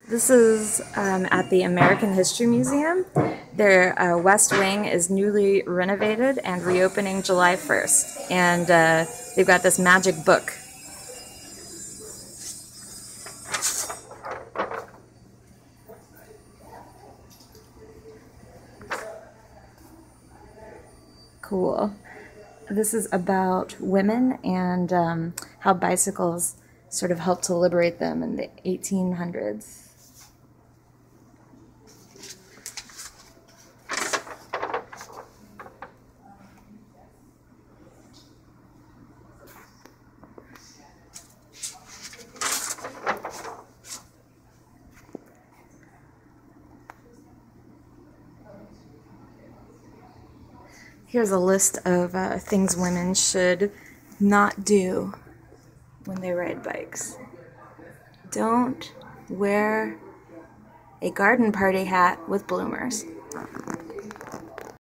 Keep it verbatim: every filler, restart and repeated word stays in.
This is um, at the American History Museum. Their uh, West Wing is newly renovated and reopening July first. And uh, they've got this magic book. Cool. This is about women and um, how bicycles sort of helped to liberate them in the eighteen hundreds. Here's a list of uh, things women should not do when they ride bikes. Don't wear a garden party hat with bloomers.